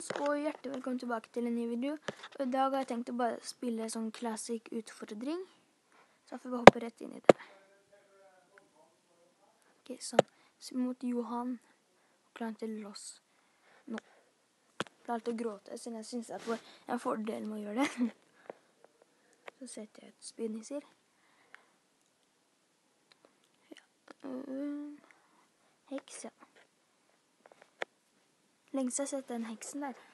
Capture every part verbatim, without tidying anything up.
Og hjertelig velkommen tilbake til en ny video. Og i dag har jeg tenkt å bare spille sånn classic utfordring. Så får vi hoppe rett inn i det. Ok, sånn. Så mot Johan og klaren til Loss. Nå. Det er alt å gråte, siden jeg synes jeg får en fordel med å gjøre det. Så setter jeg ut spydnisser. Ja. Uh, heks, ja. Lengst jeg har sett den heksen der.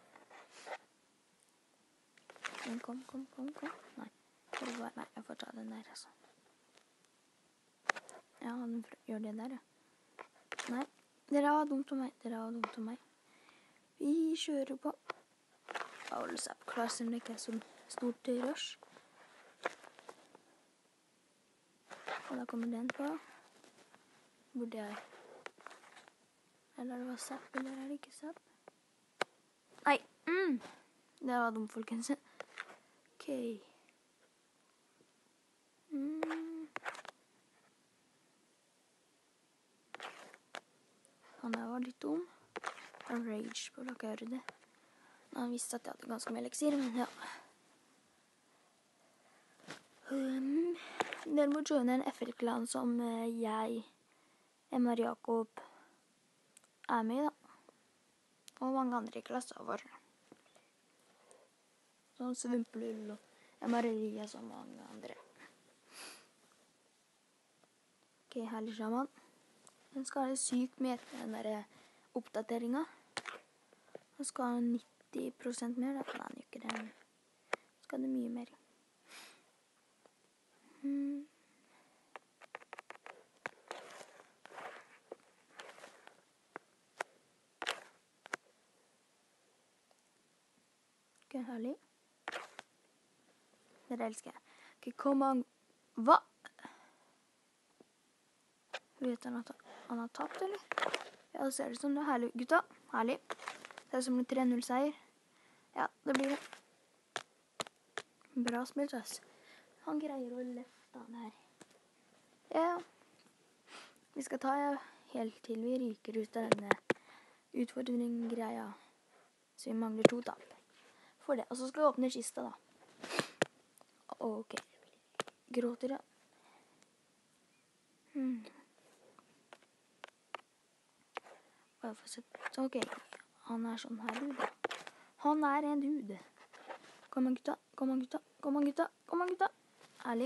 Men kom, kom, kom, kom. Nei, nei, jeg får ta den der, altså. Ja, han gjør det der, ja. Nei, dere var dumt om meg, dere var dumt om meg. Vi kjører på. Alle seg klar, som det ikke er så stort rush. Og da kommer den på. Burde jeg... Eller det var sapp, eller er det ikke sapp? Nei, mm. Det var dumt, folkens. Ok. Mm. Han der var litt dum. Jeg har rage på å gjøre det. Han visste at jeg hadde ganske mye eliksir, men ja. Um, dere må joine en F L-klan som uh, jeg, Emma og Jakob, er med, da. Og mange andre i klassen vår. Sånn Svimplull og Maria og mange andre. Ok, herlig shaman. Den skal ha sykt med etter den der oppdateringen. Den skal ha nitti prosent mer, da. Nei, den ikke det. Den skal ha mye mer. Hmm. Ok, herlig. Det elsker jeg. Ok, kom an. Hva? Vet han at han har tapt, eller? Ja, det ser det som det. Herlig, gutta. Herlig. Det er som en tre null seier. Ja, det blir det. Bra spilt, ass. Han greier å løfte han her. Ja. Vi skal ta helt til vi ryker ut av denne utfordring-greia. Så vi mangler to tap. For det. Og så skal vi åpne kista, da. Ok. Gråter, ja. Hmm. Bare for å sette... Ok. Han er sånn her dude. Han er en dude. Kom an, gutta. Kom an, gutta. Kom an, gutta. Kom an, gutta. Ærlig.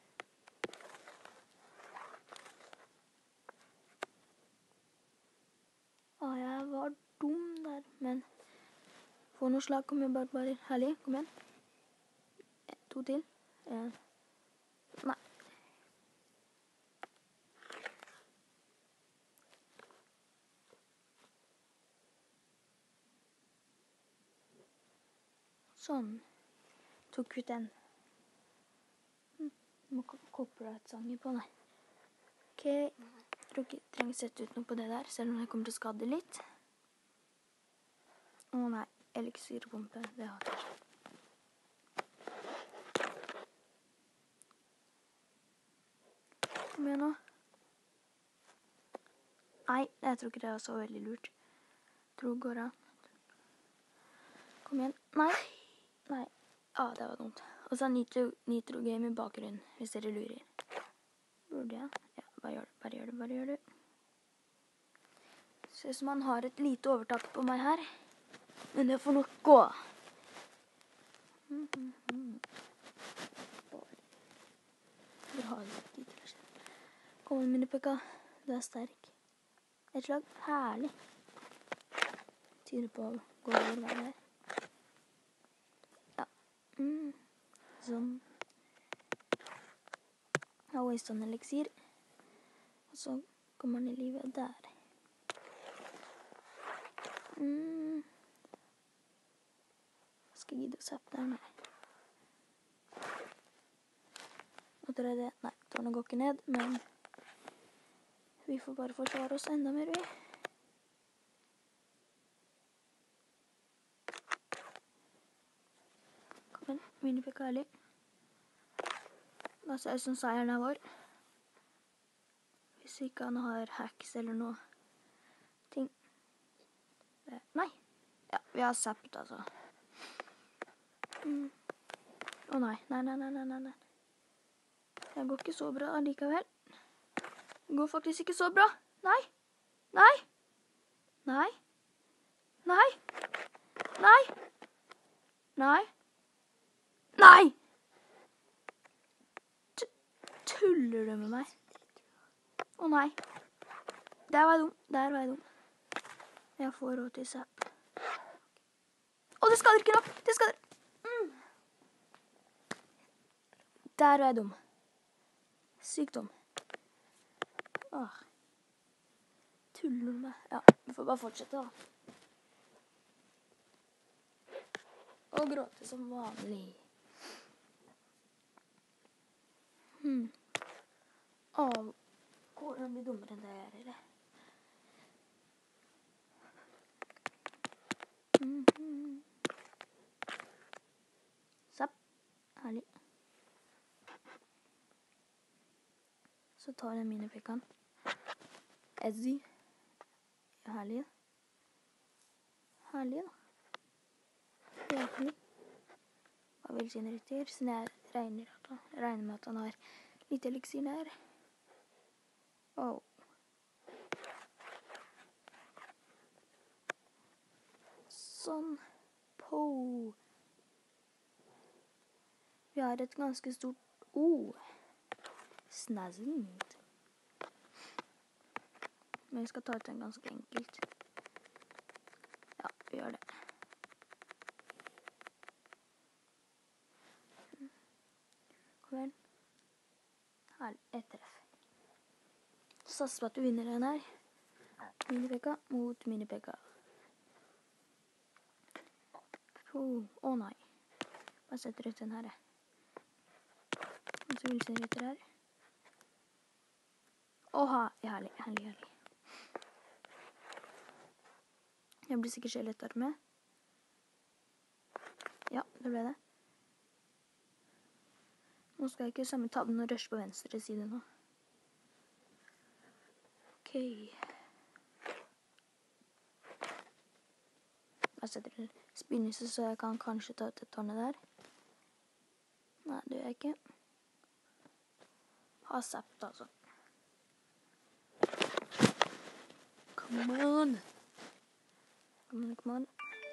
Å, jeg var dum der, men... Få noe slag, kom igjen, barbarer. Herlig, kom igjen. To til. En. Nei. Sånn. Tok ut den. Hm. Må copyright-sanger på, nei. Ok. Jeg tror ikke jeg trenger å sette ut noe på det der, selv om jeg kommer til å skade litt. Å nei. Eliksirpumpe, det hater jeg. Kom igjen nå. Nei, jeg tror ikke det var så veldig lurt. Jeg tror det går an. Kom igjen. Nei. Nei. Ah, det var dumt. Og så er Nitro, Nitro Game i bakgrunnen, hvis dere lurer. Burde jeg? Ja, bare gjør det, bare gjør det, bare gjør det. Ser ut som han har et lite overtak på meg her. Men det får nok gå. Mm, mm, mm. Vi har litt tid til å se. Kom igjen, minipekka. Du er sterk. Et slag. Herlig. Tyder på å gå over hva det er. Ja. Mm. Sånn. Jeg har wastet en eliksir. Og så kommer han i livet der. Mm. Skal jeg gidde å sappe der, nei. Nå tror jeg det, nei, tårnet går ikke ned, men vi får bare forsvare oss enda mer, vi. Kom igjen, minipekka ærlig. Da ser jeg som seieren er vår. Hvis ikke han har hacks eller noe ting. Nei, ja, vi har zappet, altså. Mm. Å nei, nei, nei, nei, nei, nei. Det går ikke så bra allikevel. Det går faktisk ikke så bra. Nei, nei, nei, nei, nei, nei, nei! T- Tuller du med meg? Å nei. Der var jeg dum, der var jeg dum. Jeg får råd til zapp. Å, det skader ikke nok, det skader. Mm. Der var jeg dum. Sykt dum. Åh. Tuller du med? Ja, vi får bare fortsette da. Og gråte som vanlig. Hmm. Åh, hvordan blir dummere enn det jeg er, eller? Mm-hmm. Zapp. Herlig. Så tar jeg mine pekan. Ezzy. Herlig. Herlig da. Herlig. Hva vil sin rytter? Så jeg regner, regner med at han har litt eliksir der. Åh. Sånn. På. Vi har et ganske stort O. Snazzend. Men vi skal ta ut den ganske enkelt. Ja, vi gjør det. Kom igjen. Her, ett treff. Satser på at du vinner den her. Minipekka mot minipekka. Å oh, nei. Bare setter ut den her. Og så vil jeg rytter her. Åha, herlig, herlig, herlig. Jeg blir sikkert skjelettarme. Ja, det ble det. Nå skal jeg ikke samme tabben og rush på venstre side nå. Ok. Jeg setter spinnelse så jeg kan kanskje ta ut et tårnet der. Nei, det gjør jeg ikke. Ha zappet altså. Come on. Come on, come on.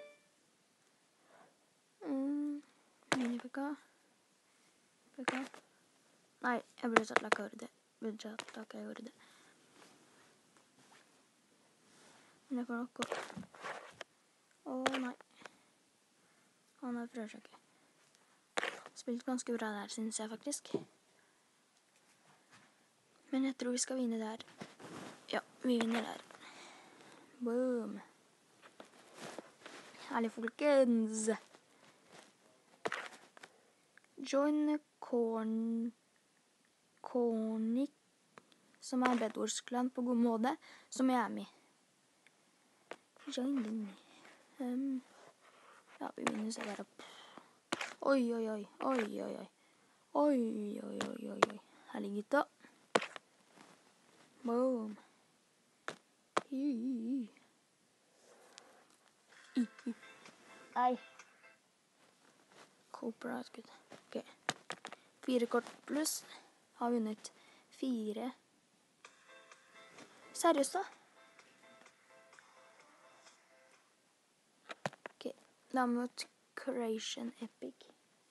Mm, Minipekka. Pekka. Nei, jeg burde satt lakka gjorde det. Burde satt lakka gjorde det. Men jeg får nok gå. Åh, nei. Han har prøvd seg ikke. Spilt ganske bra der, synes jeg faktisk. Men jeg tror vi skal vinne der. Ja, vi vinner der. Boom. Herlig, folkens. Join Corn... Cornic, som er Bedwars-klan på god måte, som jeg er med. Join den. Um, ja, vi vinner seg der opp. Oi, oi, oi. Oi, oi, oi. Oi, oi, oi, oi, oi. Herlig, gutta. Boom. Hi, hi, hi. Nei. Copyright, gud. Ok. Fire kort pluss. Har vunnet fire. Seriøst da? Ok. Da mot Creation Epic.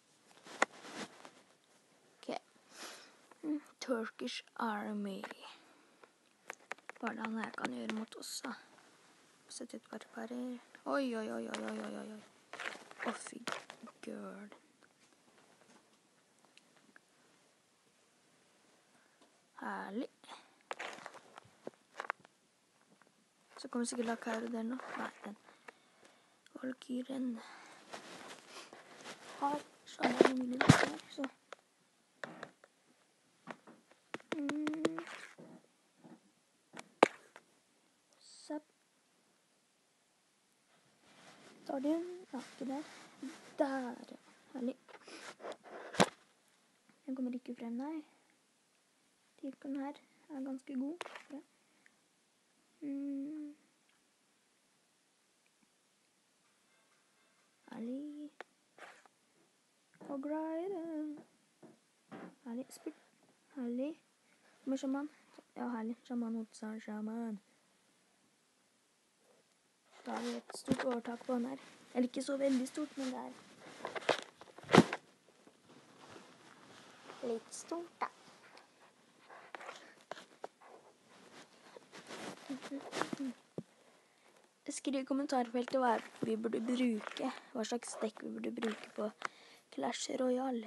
Ok. Mm, Turkish Army. Hva er det han her kan gjøre mot oss da? Sett ut bare parer. Oi, oi, oi, oi, oi, oi, oi. Å, fy girl. Herlig. Så kommer sikkert lakka her og der nå. Nei, den. Valkyren. Har så er det mulig det her, så. Mm. Zapp. Tar den. Ja, ikke der. Der, ja. Herlig. Den kommer ikke frem, nei. Tilken her er ganske god. Ja. Mm. Herlig. Og glide. Herlig. Spurt. Herlig. Med sjaman. Ja, herlig. Sjaman, Otsan, sjaman. Da har vi et stort overtak på den her. Eller ikke så veldig stort, men det er litt stort, da. Skriv i kommentarfeltet hva vi burde bruke, hva slags dekk vi burde bruke på Clash Royale.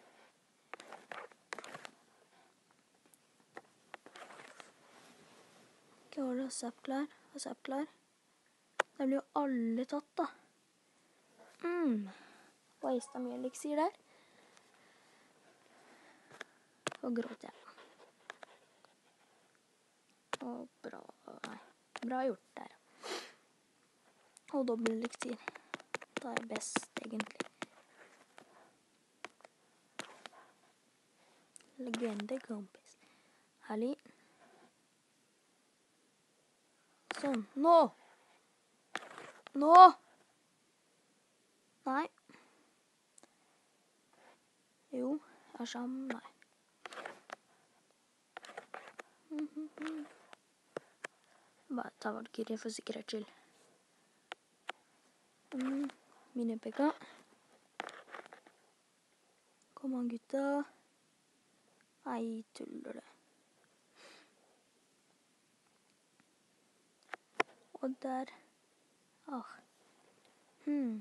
Ok, har du Zapp klar? Har Zapp klar? Da blir jo alle tatt, da. Mm. Wastet mye eliksir der. Og gråter jeg. Og bra, nei, bra gjort der. Og dobbelt eliksir. Da er jeg best, egentlig. Legende, kompis. Herlig. Sånn. Nå! Nå! Nei. Jo, jeg er sammen. Nei. Bare ta Valkyrie for sikkerhets skyld. Mm, Mini-P K. Kom an, gutta. Nei, tuller det. Og der. Ah. Hmm.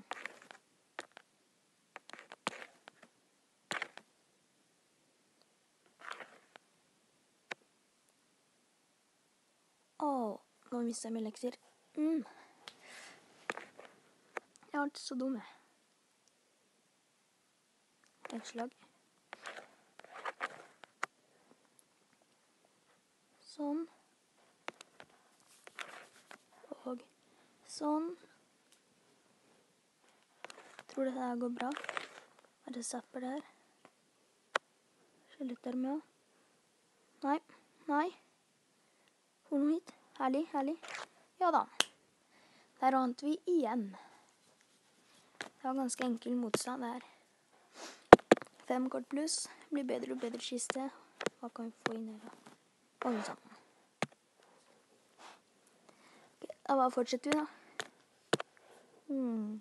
Åh, nå mistet jeg min leksir. Mm. Jeg var ikke så dum, jeg. Et slag. Sånn. Og sånn. Tror dette her går bra. Er det zapper der? Skjeletter med. Nei, nei. Får noe hit. Herlig, herlig. Ja da. Der vant vi igjen. Det var ganske enkel motstand der. Fem kort pluss. Blir bedre og bedre kiste. Hva kan vi få inn her da? Og sånn. Ok, da bare fortsetter vi da. Hmm.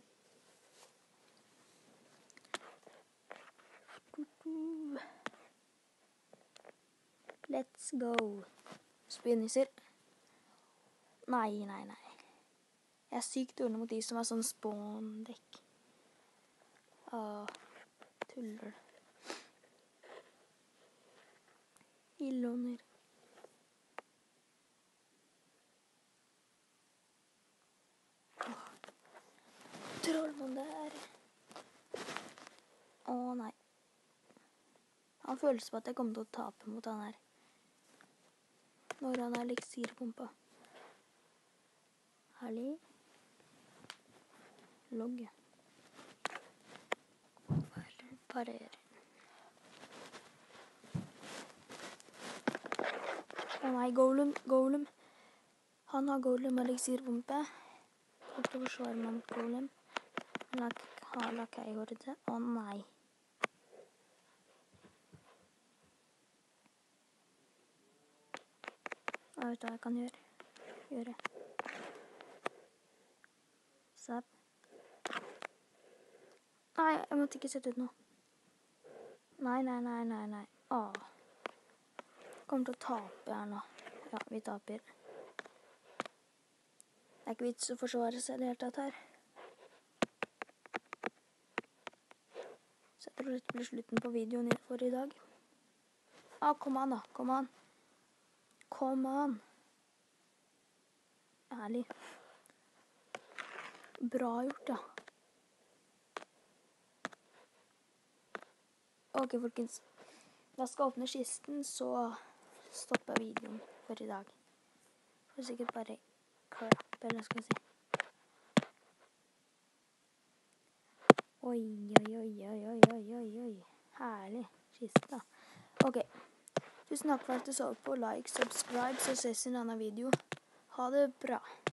Let's go. Spinnisser. Nei, nei, nei. Jeg er sykt dårlig mot de som har sånn spawn-dekk. Åh, tuller. Illåner. Åh. Trollmann der. Åh, nei. Han føles på at jeg kommer til å tape mot han her. Når han er eliksirpumpa. Herlig. Logge. Parer. Å nei, Golem, Golem. Han har Golem eliksirpumpe. Kommer til å forsvare meg mot Golem. Han har lakei-horde. Å nei. Jeg vet hva jeg kan gjøre. Gjøre. Zapp. Nei, jeg måtte ikke sette ut noe. Nei, nei, nei, nei, nei. Åh. Kommer til å tape her nå. Ja, vi taper. Det er ikke vits å forsvare seg i det hele tatt her. Så jeg tror dette blir slutten på videoen for i dag. Ah, kom an da, kom an. Kom an. Ærlig. Bra gjort, ja. Ok, folkens. Jeg skal åpne kisten, så stopper videoen for i dag. For sikkert bare crap, eller hva skal jeg si. Oi, oi, oi, oi, oi, oi, oi, oi. Herlig kiste, da. Ok. Tusen takk for at du så på. Like, subscribe, så ses i en annen video. Ha det bra.